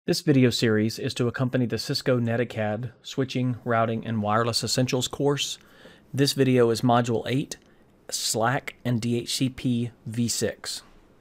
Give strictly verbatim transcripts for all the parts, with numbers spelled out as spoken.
This video series is to accompany the Cisco Netacad Switching, Routing, and Wireless Essentials course. This video is Module eight, SLAAC and D H C P v six.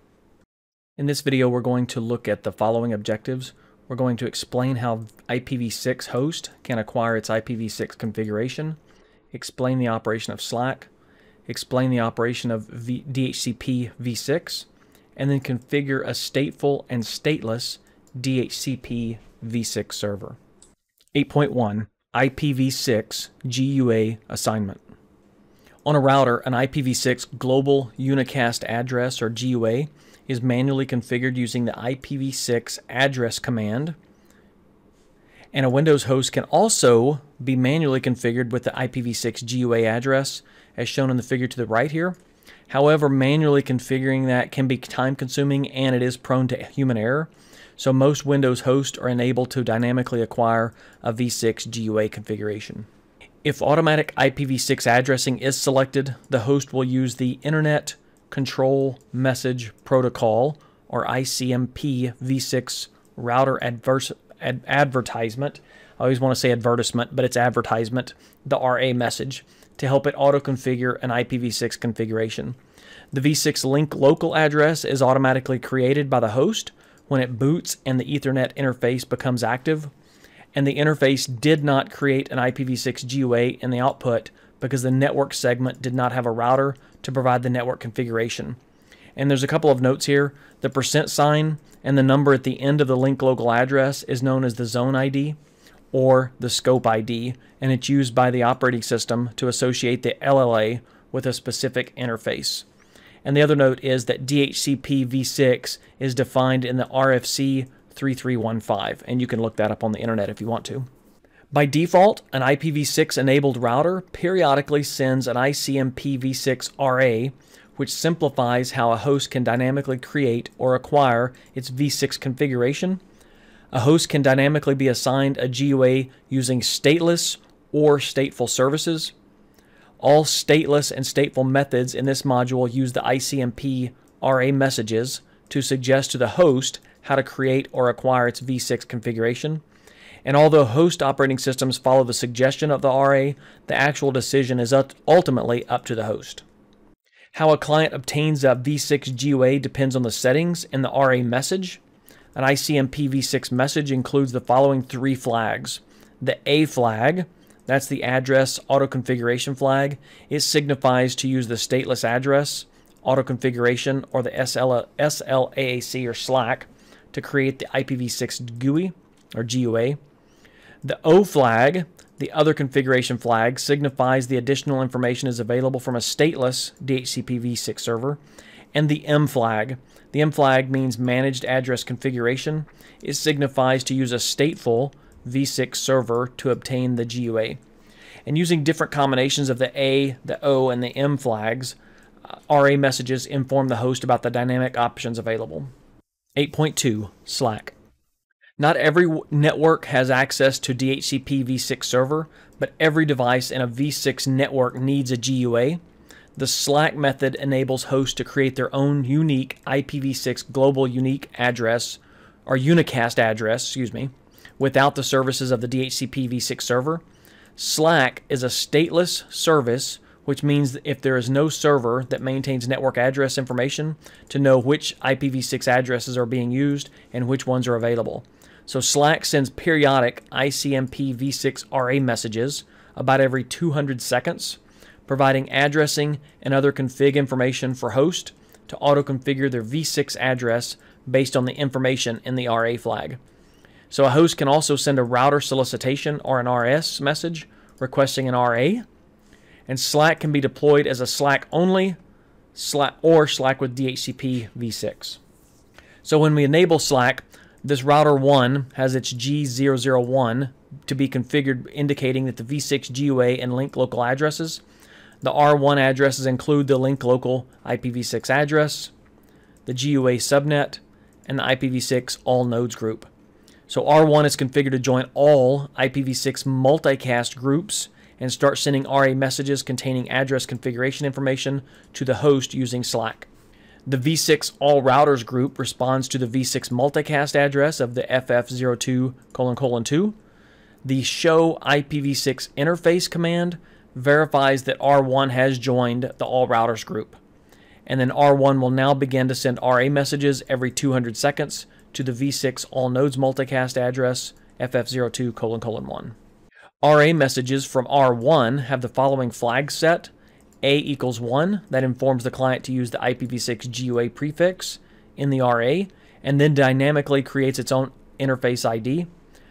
In this video, we're going to look at the following objectives. We're going to explain how I P v six host can acquire its I P v six configuration, explain the operation of SLAAC, explain the operation of v D H C P v six, and then configure a stateful and stateless D H C P v six server. eight point one I P v six G U A assignment. On a router, an I P v six global unicast address, or G U A, is manually configured using the I P v six address command, and a Windows host can also be manually configured with the I P v six G U A address, as shown in the figure to the right here. However, manually configuring that can be time-consuming and it is prone to human error. So most Windows hosts are enabled to dynamically acquire a v six G U A configuration. If automatic I P v six addressing is selected, the host will use the Internet Control Message Protocol, or I C M P v six router adverse, ad, advertisement. I always want to say advertisement, but it's advertisement, the R A message, to help it auto-configure an I P v six configuration. The v six link local address is automatically created by the host when it boots and the Ethernet interface becomes active, and the interface did not create an I P v six G U A in the output because the network segment did not have a router to provide the network configuration. And there's a couple of notes here. The percent sign and the number at the end of the link local address is known as the zone I D or the scope I D, and it's used by the operating system to associate the L L A with a specific interface. And the other note is that D H C P v six is defined in the R F C three three one five, and you can look that up on the internet if you want to. By default, an I P v six enabled router periodically sends an I C M P v six R A, which simplifies how a host can dynamically create or acquire its v six configuration. A host can dynamically be assigned a G U A using stateless or stateful services. All stateless and stateful methods in this module use the I C M P R A messages to suggest to the host how to create or acquire its v six configuration. And although host operating systems follow the suggestion of the R A, the actual decision is ultimately up to the host. How a client obtains a v six G U A depends on the settings in the R A message. An I C M P v six message includes the following three flags. The A flag, that's the address auto-configuration flag. It signifies to use the stateless address auto-configuration or the S L A A C or SLAAC to create the I P v six G U I or G U A. The O flag, the other configuration flag, signifies the additional information is available from a stateless D H C P v six server. And the M flag, the M flag means managed address configuration. It signifies to use a stateful v six server to obtain the G U A. And using different combinations of the A, the O, and the M flags, uh, R A messages inform the host about the dynamic options available. eight point two SLAAC. Not every network has access to D H C P v six server, but every device in a v six network needs a G U A. The SLAAC method enables hosts to create their own unique I P v six global unique address, or unicast address, excuse me, without the services of the D H C P v six server. SLAAC is a stateless service, which means that if there is no server that maintains network address information to know which I P v six addresses are being used and which ones are available. So SLAAC sends periodic I C M P v six R A messages about every two hundred seconds, providing addressing and other config information for host to auto-configure their v six address based on the information in the R A flag. So a host can also send a router solicitation or an R S message requesting an R A, and SLAAC can be deployed as a SLAAC only SLAAC or SLAAC with D H C P v six. So when we enable SLAAC, this router one has its G zero zero one to be configured, indicating that the v six G U A and link local addresses. The R one addresses include the link local I P v six address, the G U A subnet, and the I P v six all nodes group. So R one is configured to join all I P v six multicast groups and start sending R A messages containing address configuration information to the host using SLAAC. The v six all routers group responds to the v six multicast address of the F F zero two colon colon two. The show I P v six interface command verifies that R one has joined the all routers group. And then R one will now begin to send R A messages every two hundred seconds to the v six all nodes multicast address F F zero two colon colon one. R A messages from R one have the following flags set. A equals one, that informs the client to use the I P v six G U A prefix in the R A, and then dynamically creates its own interface I D.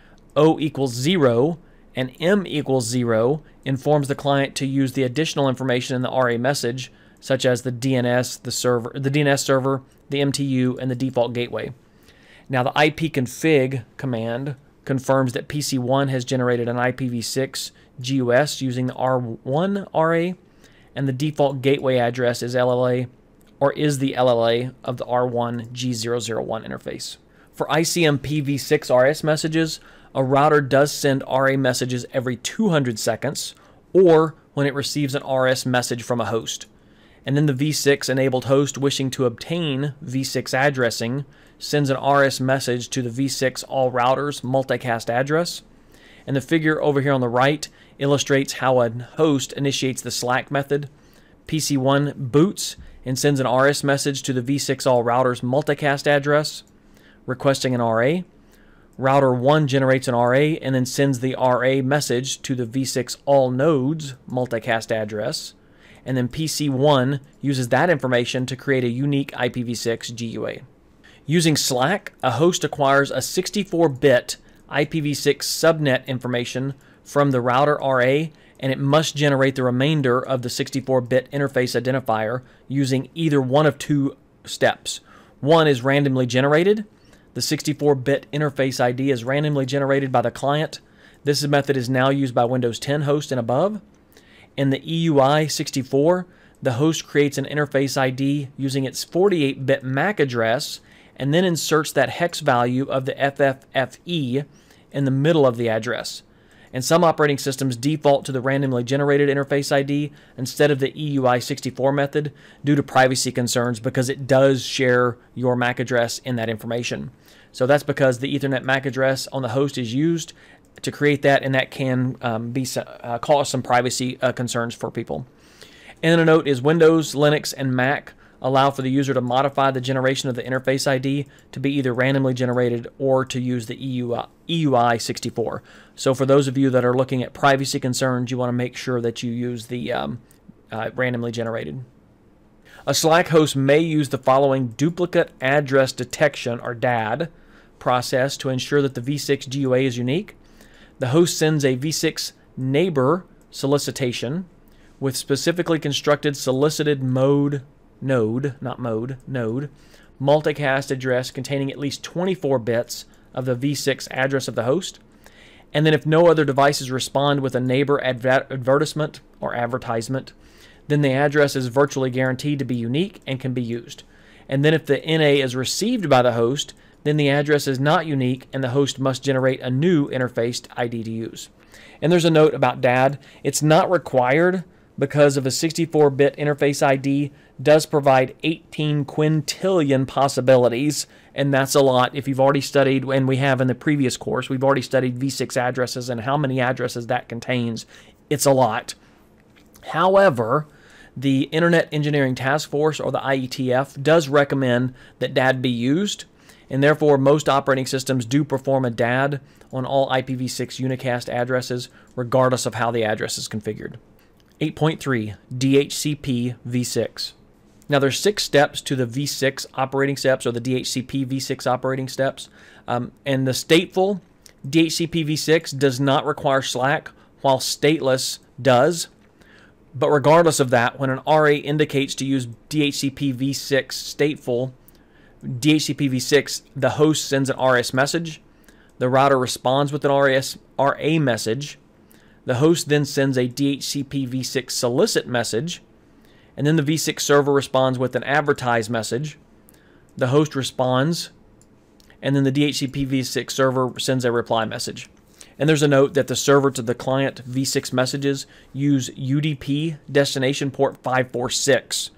O equals zero, and M equals zero informs the client to use the additional information in the R A message, such as the D N S, the server, the D N S server, the M T U, and the default gateway. Now the ipconfig command confirms that P C one has generated an I P v six G U S using the R one R A, and the default gateway address is L L A, or is the L L A of the R one G zero zero one interface. For I C M P v six R S messages, a router does send R A messages every two hundred seconds, or when it receives an R S message from a host. And then the v six enabled host wishing to obtain v six addressing sends an R S message to the v six all routers multicast address. And the figure over here on the right illustrates how a host initiates the SLAAC method. P C one boots and sends an R S message to the v six all routers multicast address, requesting an R A. Router one generates an R A and then sends the R A message to the v six all nodes multicast address. And then P C one uses that information to create a unique I P v six G U A. Using SLAAC, a host acquires a sixty-four bit I P v six subnet information from the router R A, and it must generate the remainder of the sixty-four bit interface identifier using either one of two steps. One is randomly generated. The sixty-four bit interface I D is randomly generated by the client. This method is now used by Windows ten host and above. In the E U I sixty-four, the host creates an interface I D using its forty-eight bit M A C address and then inserts that hex value of the F F F E in the middle of the address. And some operating systems default to the randomly generated interface I D instead of the E U I sixty-four method due to privacy concerns, because it does share your M A C address in that information. So that's because the Ethernet M A C address on the host is used to create that, and that can um, be uh, cause some privacy uh, concerns for people. And a note is Windows, Linux, and Mac allow for the user to modify the generation of the interface I D to be either randomly generated or to use the E U I sixty-four. So for those of you that are looking at privacy concerns, you want to make sure that you use the um, uh, randomly generated. A SLAAC host may use the following duplicate address detection, or D A D, process to ensure that the v six G U A is unique. The host sends a v six neighbor solicitation with specifically constructed solicited mode node, not mode, node, multicast address containing at least twenty-four bits of the v six address of the host. And then if no other devices respond with a neighbor adver advertisement or advertisement, then the address is virtually guaranteed to be unique and can be used. And then if the N A is received by the host, then the address is not unique and the host must generate a new interface I D to use. And there's a note about D A D. It's not required because of a sixty-four bit interface I D does provide eighteen quintillion possibilities, and that's a lot. If you've already studied, and we have in the previous course, we've already studied v six addresses and how many addresses that contains. It's a lot. However, the Internet Engineering Task Force, or the I E T F, does recommend that D A D be used, and therefore most operating systems do perform a D A D on all I P v six unicast addresses, regardless of how the address is configured. eight point three, D H C P v six. Now there's six steps to the v six operating steps, or the D H C P v six operating steps, um, and the stateful D H C P v six does not require SLAAC, while Stateless does. But regardless of that, when an R A indicates to use D H C P v six stateful, D H C P v six, the host sends an R S message. The router responds with an R S, R A message. The host then sends a D H C P v six solicit message. And then the v six server responds with an advertise message. The host responds. And then the D H C P v six server sends a reply message. And there's a note that the server to the client v six messages use U D P destination port five four six,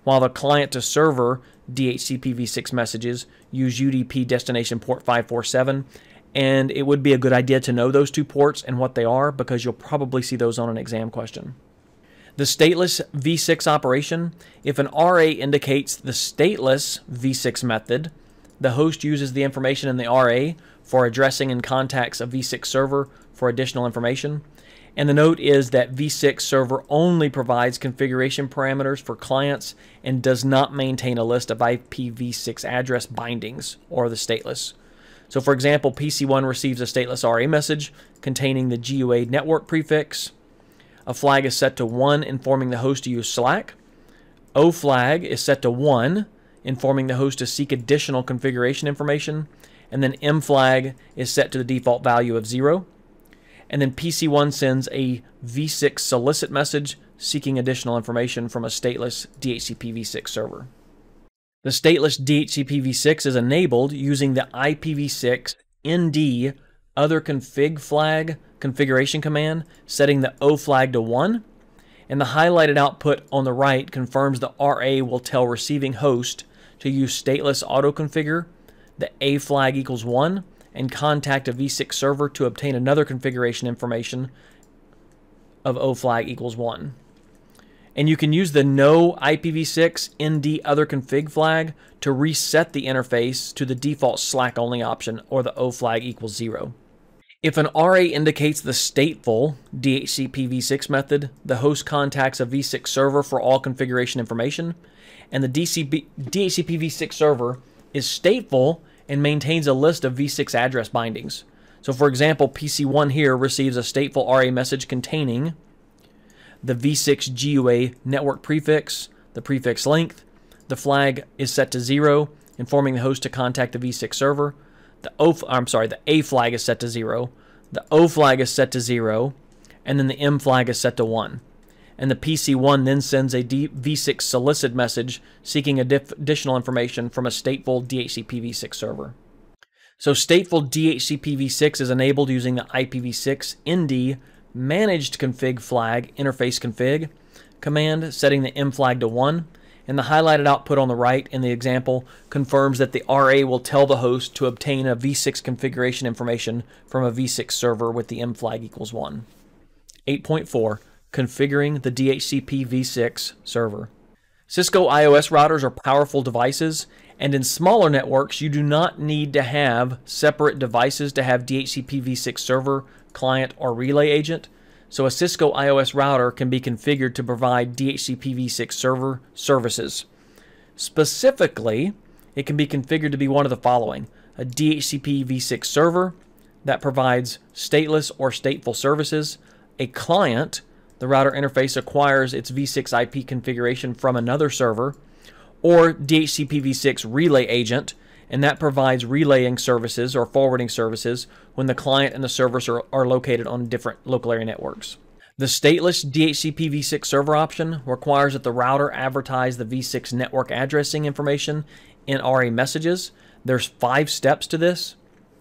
while the client to server D H C P v six messages use U D P destination port five four seven, and it would be a good idea to know those two ports and what they are, because you'll probably see those on an exam question. The stateless v six operation: if an R A indicates the stateless v six method, the host uses the information in the R A for addressing and contacts a v six server for additional information. And the note is that v six server only provides configuration parameters for clients and does not maintain a list of I P v six address bindings or the stateless. So for example, P C one receives a stateless R A message containing the G U A network prefix. A flag is set to one, informing the host to use SLAAC. O flag is set to one, informing the host to seek additional configuration information. And then M flag is set to the default value of zero. And then P C one sends a v six solicit message seeking additional information from a stateless D H C P v six server. The stateless D H C P v six is enabled using the I P v six N D other config flag configuration command, setting the O flag to one, and the highlighted output on the right confirms the R A will tell receiving host to use stateless auto configure, the A flag equals one, and contact a v six server to obtain another configuration information of O flag equals one. And you can use the no I P v six N D other config flag to reset the interface to the default SLAAC only option, or the O flag equals zero. If an R A indicates the stateful D H C P v six method, the host contacts a v six server for all configuration information, and the D H C P v six server is stateful and maintains a list of v six address bindings. So for example, P C one here receives a stateful R A message containing the v six G U A network prefix, the prefix length. The flag is set to zero, informing the host to contact the v six server. The O, I'm sorry, the A flag is set to zero. The O flag is set to zero, and then the M flag is set to one. And the P C one then sends a v six solicit message seeking additional information from a stateful D H C P v six server. So stateful D H C P v six is enabled using the I P v six N D managed config flag interface config command, setting the M flag to one, and the highlighted output on the right in the example confirms that the R A will tell the host to obtain a v six configuration information from a v six server with the M flag equals one. eight point four. Configuring the D H C P v six server. Cisco iOS routers are powerful devices, and in smaller networks you do not need to have separate devices to have D H C P v six server, client, or relay agent. So a Cisco iOS router can be configured to provide D H C P v six server services. Specifically, it can be configured to be one of the following: a D H C P v six server that provides stateless or stateful services, a client. The router interface acquires its v six I P configuration from another server, or D H C P v six relay agent, and that provides relaying services or forwarding services when the client and the servers are, are located on different local area networks. The stateless D H C P v six server option requires that the router advertise the v six network addressing information in R A messages. There's five steps to this.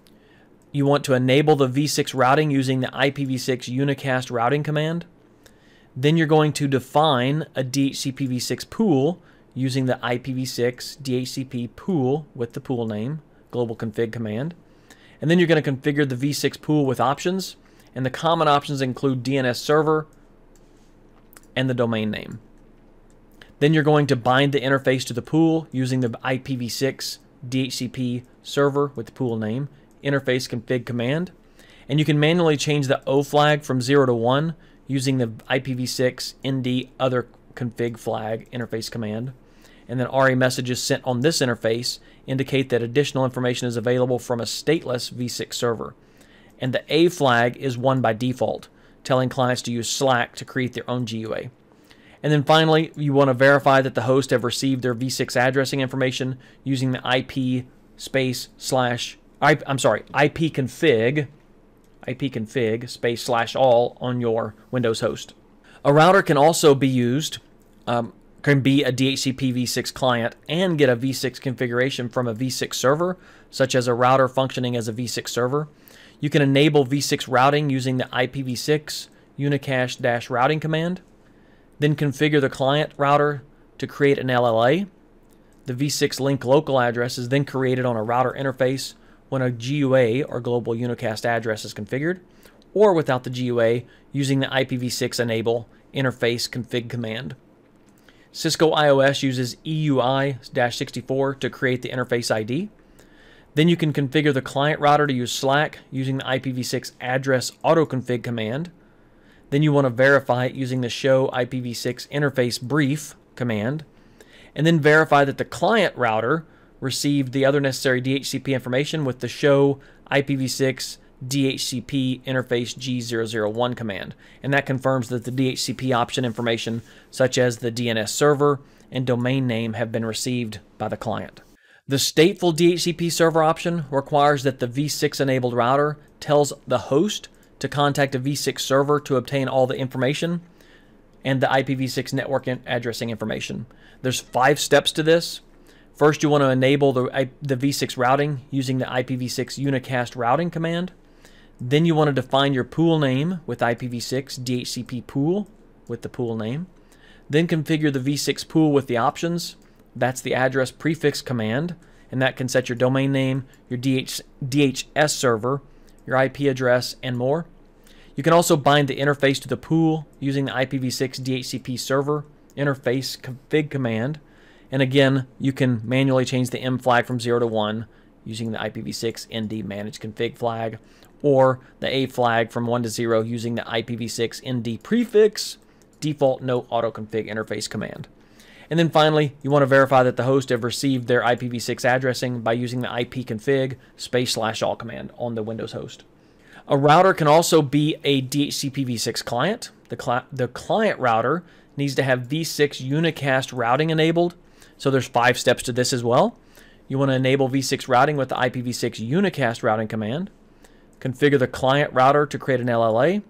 You want to enable the v six routing using the I P v six unicast routing command. Then you're going to define a D H C P v six pool using the I P v six D H C P pool with the pool name, global config command. And then you're going to configure the v six pool with options, and the common options include D N S server and the domain name. Then you're going to bind the interface to the pool using the I P v six D H C P server with the pool name, interface config command. And you can manually change the O flag from zero to one using the I P v six N D other config flag interface command. And then R A messages sent on this interface indicate that additional information is available from a stateless v six server. And the A flag is one by default, telling clients to use SLAAC to create their own G U A. And then finally, you want to verify that the host have received their v six addressing information using the I P space slash, I, I'm sorry, ipconfig ipconfig space slash all on your Windows host. A router can also be used, um, can be a D H C P v six client and get a v six configuration from a v six server, such as a router functioning as a v six server. You can enable v six routing using the I P v six unicast-routing command, then configure the client router to create an L L A. The v six link local address is then created on a router interface when a G U A, or global unicast address, is configured, or without the G U A using the I P v six enable interface config command. Cisco iOS uses E U I sixty-four to create the interface I D. Then you can configure the client router to use SLAAC using the I P v six address autoconfig command. Then you want to verify it using the show I P v six interface brief command. And then verify that the client router received the other necessary D H C P information with the show I P v six D H C P interface G zero zero one command. And that confirms that the D H C P option information, such as the D N S server and domain name, have been received by the client. The stateful D H C P server option requires that the v six enabled router tells the host to contact a v six server to obtain all the information and the I P v six network addressing information. There's five steps to this. First, you want to enable the, the v six routing using the I P v six unicast routing command. Then you want to define your pool name with I P v six D H C P pool with the pool name. Then configure the v six pool with the options. That's the address prefix command, and that can set your domain name, your D H, D H S server, your I P address, and more. You can also bind the interface to the pool using the I P v six D H C P server interface config command. And again, you can manually change the M flag from zero to one using the I P v six N D manage config flag, or the A flag from one to zero using the I P v six N D prefix default no autoconfig interface command. And then finally, you want to verify that the host have received their I P v six addressing by using the ipconfig space slash all command on the Windows host. A router can also be a D H C P v six client. The, cli the client router needs to have v six unicast routing enabled. So there's five steps to this as well. You want to enable v six routing with the I P v six unicast routing command. Configure the client router to create an L L A.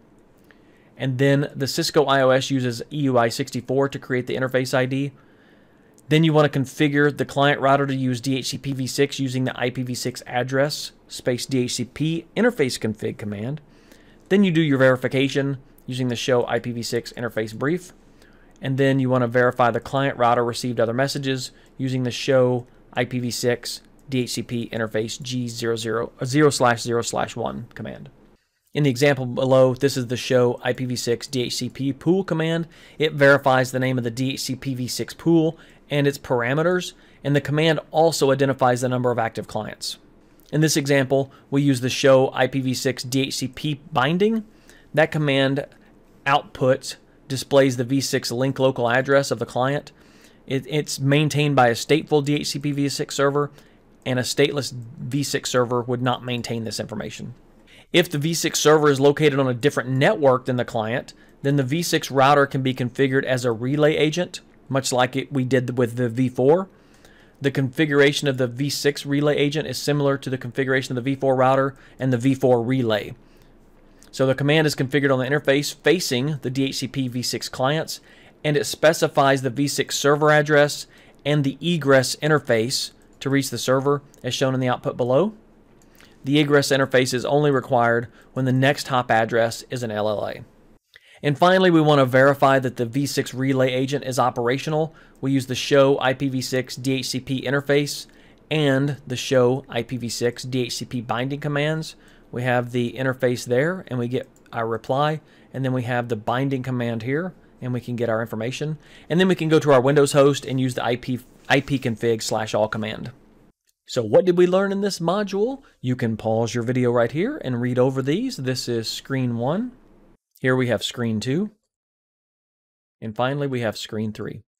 And then the Cisco iOS uses E U I sixty-four to create the interface I D. Then you want to configure the client router to use D H C P v six using the I P v six address space D H C P interface config command. Then you do your verification using the show I P v six interface brief. And then you want to verify the client router received other messages using the show I P v six D H C P interface G zero zero slash zero slash one command. In the example below, this is the show I P v six D H C P pool command. It verifies the name of the D H C P v six pool and its parameters, and the command also identifies the number of active clients. In this example, we use the show I P v six D H C P binding. That command output displays the v six link local address of the client. It, it's maintained by a stateful D H C P v six server, and a stateless v six server would not maintain this information. If the v six server is located on a different network than the client, then the v six router can be configured as a relay agent, much like it we did with the v four. The configuration of the v six relay agent is similar to the configuration of the v four router and the v four relay. So the command is configured on the interface facing the D H C P v six clients, and it specifies the v six server address and the egress interface to reach the server as shown in the output below. The egress interface is only required when the next hop address is an L L A. And finally, we want to verify that the v six relay agent is operational. We use the show I P v six D H C P interface and the show I P v six D H C P binding commands. We have the interface there, and we get our reply, and then we have the binding command here, and we can get our information. And then we can go to our Windows host and use the I P ipconfig slash all command. So what did we learn in this module? You can pause your video right here and read over these. This is screen one. Here we have screen two. And finally, we have screen three.